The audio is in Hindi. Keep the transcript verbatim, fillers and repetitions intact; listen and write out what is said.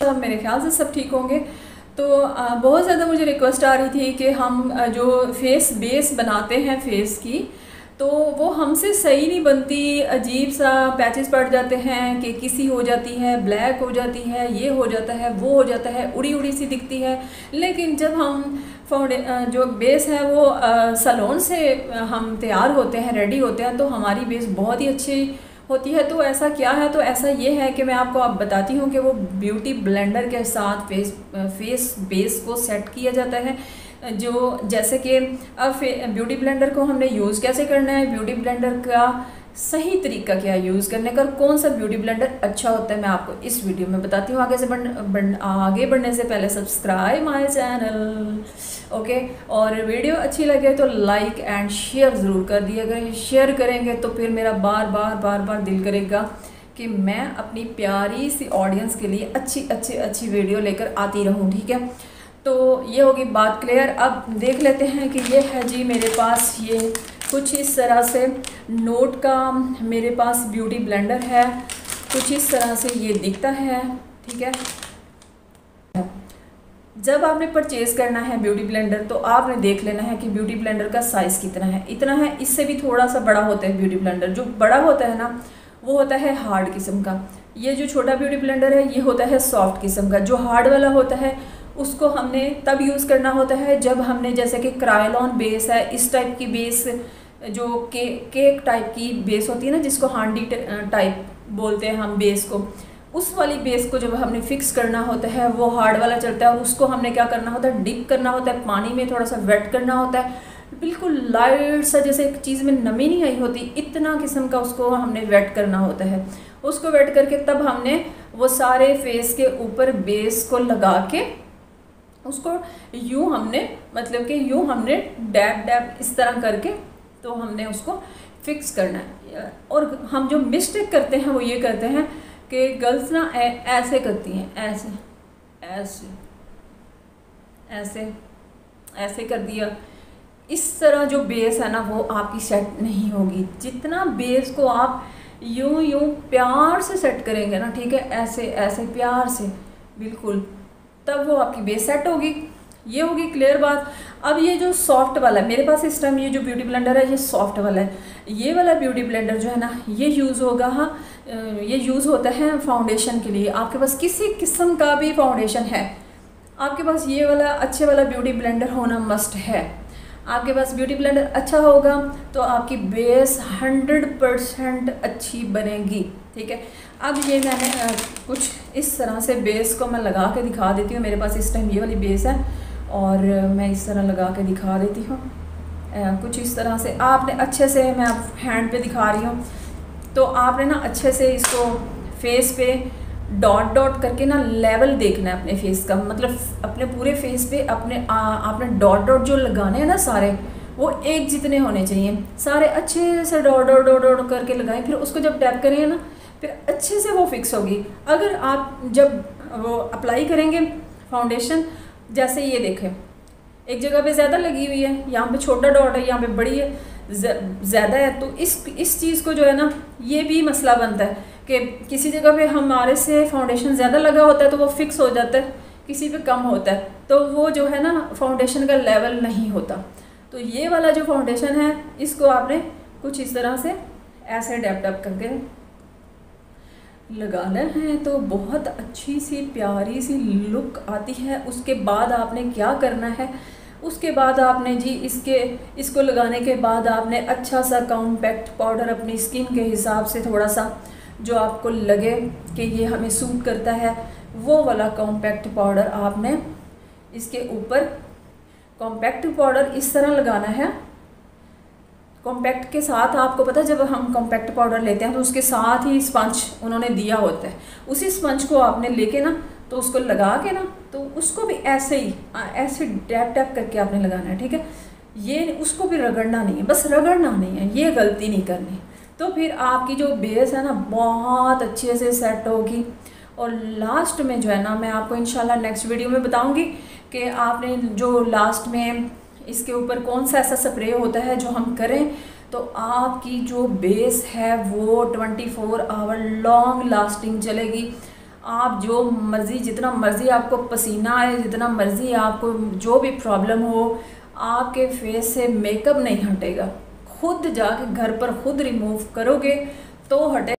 सब मेरे ख्याल से सब ठीक होंगे। तो बहुत ज़्यादा मुझे रिक्वेस्ट आ रही थी कि हम जो फेस बेस बनाते हैं फेस की, तो वो हमसे सही नहीं बनती, अजीब सा पैचेस पड़ जाते हैं कि किसी हो जाती है, ब्लैक हो जाती है, ये हो जाता है, वो हो जाता है, उड़ी उड़ी सी दिखती है। लेकिन जब हम फाउंडे जो बेस है वो सैलून से हम तैयार होते हैं, रेडी होते हैं, तो हमारी बेस बहुत ही अच्छी होती है। तो ऐसा क्या है, तो ऐसा ये है कि मैं आपको अब बताती हूँ कि वो ब्यूटी ब्लेंडर के साथ फेस फेस बेस को सेट किया जाता है। जो जैसे कि अब ब्यूटी ब्लेंडर को हमने यूज़ कैसे करना है, ब्यूटी ब्लेंडर का सही तरीका क्या है यूज़ करने का, कौन सा ब्यूटी ब्लेंडर अच्छा होता है, मैं आपको इस वीडियो में बताती हूँ। आगे से बढ़, बढ़ आगे बढ़ने से पहले सब्सक्राइब माय चैनल, ओके। और वीडियो अच्छी लगे तो लाइक एंड शेयर ज़रूर कर दिया करें। शेयर करेंगे तो फिर मेरा बार बार बार बार दिल करेगा कि मैं अपनी प्यारी सी ऑडियंस के लिए अच्छी अच्छी अच्छी वीडियो लेकर आती रहूँ, ठीक है। तो ये होगी बात क्लियर। अब देख लेते हैं कि ये है जी मेरे पास, ये कुछ इस तरह से नोट का मेरे पास ब्यूटी ब्लेंडर है, कुछ इस तरह से ये दिखता है, ठीक है। जब आपने परचेज़ करना है ब्यूटी ब्लेंडर तो आपने देख लेना है कि ब्यूटी ब्लेंडर का साइज़ कितना है। इतना है, इससे भी थोड़ा सा बड़ा होता है ब्यूटी ब्लेंडर। जो बड़ा होता है ना वो होता है हार्ड किस्म का, ये जो छोटा ब्यूटी ब्लेंडर है ये होता है सॉफ्ट किस्म का। जो हार्ड वाला होता है उसको हमने तब यूज़ करना होता है जब हमने, जैसे कि क्रायोलॉन बेस है, इस टाइप की बेस, जो के केक टाइप की बेस होती है ना, जिसको हांडी टाइप बोलते हैं हम बेस को, उस वाली बेस को जब हमने फिक्स करना होता है वो हार्ड वाला चलता है। और उसको हमने क्या करना होता है, डिप करना होता है पानी में, थोड़ा सा वेट करना होता है, बिल्कुल लाइट सा, जैसे एक चीज़ में नमी नहीं आई होती, इतना किस्म का उसको हमने वेट करना होता है। उसको वेट करके तब हमने वो सारे फेस के ऊपर बेस को लगा के उसको यूँ हमने, मतलब कि यूँ हमने डैब डैब इस तरह करके तो हमने उसको फिक्स करना है। और हम जो मिस्टेक करते हैं वो ये करते हैं कि गर्ल्स ना ऐसे करती हैं, ऐसे ऐसे ऐसे ऐसे कर दिया। इस तरह जो बेस है ना वो आपकी सेट नहीं होगी। जितना बेस को आप यूँ यूँ प्यार से सेट करेंगे ना, ठीक है, ऐसे ऐसे प्यार से बिल्कुल, तब वो आपकी बेस सेट होगी। ये होगी क्लियर बात। अब ये जो सॉफ्ट वाला है मेरे पास इस टाइम, ये जो ब्यूटी ब्लेंडर है ये सॉफ्ट वाला है। ये वाला ब्यूटी ब्लेंडर जो है ना ये यूज़ होगा, हाँ ये यूज़ होता है फाउंडेशन के लिए। आपके पास किसी किस्म का भी फाउंडेशन है, आपके पास ये वाला अच्छे वाला ब्यूटी ब्लेंडर होना मस्ट है। आपके पास ब्यूटी ब्लेंडर अच्छा होगा तो आपकी बेस हंड्रेड परसेंट अच्छी बनेगी, ठीक है। अब ये मैंने कुछ इस तरह से बेस को मैं लगा के दिखा देती हूँ। मेरे पास इस टाइम ये वाली बेस है और मैं इस तरह लगा के दिखा देती हूँ। कुछ इस तरह से आपने अच्छे से, मैं आप हैंड पे दिखा रही हूँ, तो आपने ना अच्छे से इसको फेस पे डॉट डॉट करके ना लेवल देखना है अपने फेस का, मतलब अपने पूरे फेस पे अपने आ, आपने डॉट डॉट जो लगाने हैं ना सारे, वो एक जितने होने चाहिए। सारे अच्छे से डॉट डॉट डॉट डॉट करके लगाएं, फिर उसको जब टैप करेंगे ना फिर अच्छे से वो फिक्स होगी। अगर आप जब वो अप्लाई करेंगे फाउंडेशन, जैसे ये देखें एक जगह पे ज़्यादा लगी हुई है, यहाँ पे छोटा डॉट है, यहाँ पे बड़ी है, ज़्यादा है, तो इस इस चीज़ को जो है ना ये भी मसला बनता है कि किसी जगह पे हमारे से फाउंडेशन ज़्यादा लगा होता है तो वो फिक्स हो जाता है, किसी पे कम होता है तो वो जो है ना फाउंडेशन का लेवल नहीं होता। तो ये वाला जो फाउंडेशन है इसको आपने कुछ इस तरह से ऐसे डैप डैप करके लगाना है तो बहुत अच्छी सी प्यारी सी लुक आती है। उसके बाद आपने क्या करना है, उसके बाद आपने जी इसके इसको लगाने के बाद आपने अच्छा सा कॉम्पैक्ट पाउडर अपनी स्किन के हिसाब से थोड़ा सा जो आपको लगे कि ये हमें सूट करता है, वो वाला कॉम्पैक्ट पाउडर आपने इसके ऊपर, कॉम्पैक्ट पाउडर इस तरह लगाना है। कॉम्पैक्ट के साथ आपको पता है जब हम कॉम्पैक्ट पाउडर लेते हैं तो उसके साथ ही स्पंज उन्होंने दिया होता है, उसी स्पंज को आपने लेके ना तो उसको लगा के ना तो उसको भी ऐसे ही ऐसे डैप डैप करके आपने लगाना है, ठीक है। ये उसको भी रगड़ना नहीं है, बस रगड़ना नहीं है, ये गलती नहीं करनी। तो फिर आपकी जो बेस है ना बहुत अच्छे से सेट होगी। और लास्ट में जो है ना मैं आपको इंशाल्लाह नेक्स्ट वीडियो में बताऊंगी कि आपने जो लास्ट में इसके ऊपर कौन सा ऐसा स्प्रे होता है जो हम करें तो आपकी जो बेस है वो twenty four hour long lasting चलेगी। आप जो मर्ज़ी, जितना मर्ज़ी आपको पसीना आए, जितना मर्ज़ी आपको जो भी प्रॉब्लम हो, आपके फेस से मेकअप नहीं हटेगा। खुद जाके घर पर खुद रिमूव करोगे तो हटे।